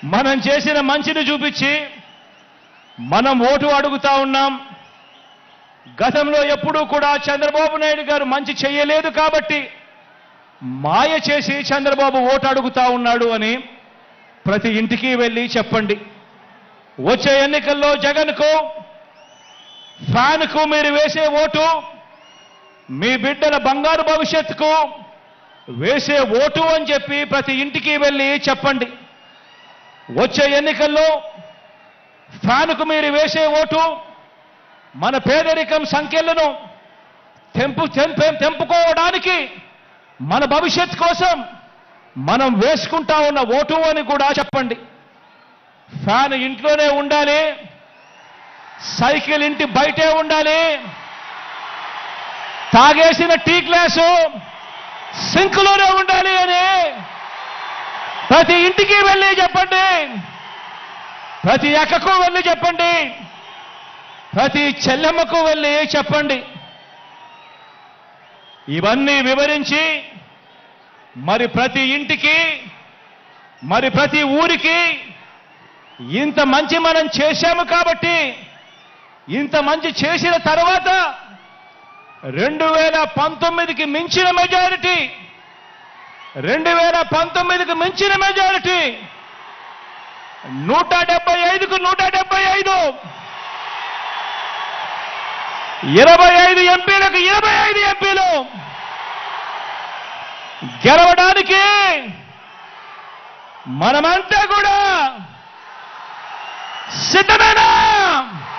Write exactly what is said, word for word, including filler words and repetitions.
మనం చేసిన మంచిని చూపించి మనం ఓటు అడుగుతా ఉన్నాం. గతంలో ఎప్పుడూ కూడా చంద్రబాబు నాయుడు గారు మంచి చేయలేదు కాబట్టి మాయ చేసి చంద్రబాబు ఓటు అడుగుతా ఉన్నాడు అని ప్రతి ఇంటికి వెళ్ళి చెప్పండి. వచ్చే ఎన్నికల్లో జగన్కు ఫ్యాన్కు మీరు వేసే ఓటు మీ బిడ్డల బంగారు భవిష్యత్తుకు వేసే ఓటు అని చెప్పి ప్రతి ఇంటికి వెళ్ళి చెప్పండి. వచ్చే ఎన్నికల్లో ఫ్యాన్కు మీరు వేసే ఓటు మన పేదరికం సంఖ్యలను తెంపు తెంపుకోవడానికి మన భవిష్యత్ కోసం మనం వేసుకుంటా ఉన్న ఓటు అని కూడా చెప్పండి. ఫ్యాన్ ఇంట్లోనే ఉండాలి, సైకిల్ ఇంటి బయటే ఉండాలి, తాగేసిన టీ గ్లాసు సింక్లోనే ఉండాలి అని ప్రతి ఇంటికి వెళ్ళి చెప్పండి. ప్రతి అక్కకు వెళ్ళి చెప్పండి, ప్రతి చెల్లెమ్మకు వెళ్ళి చెప్పండి. ఇవన్నీ వివరించి మరి ప్రతి ఇంటికి మరి ప్రతి ఊరికి ఇంత మంచి మనం చేశాము కాబట్టి ఇంత మంచి చేసిన తర్వాత రెండు వేల పంతొమ్మిదికి మించిన మెజారిటీ రెండు వేల పంతొమ్మిదికి మించిన మెజారిటీ నూట డెబ్బై ఐదుకు నూట డెబ్బై ఐదు ఇరవై ఐదు ఎంపీలకు ఇరవై ఐదు ఎంపీలు గెలవడానికి మనమంతా కూడా సిద్ధమేనా?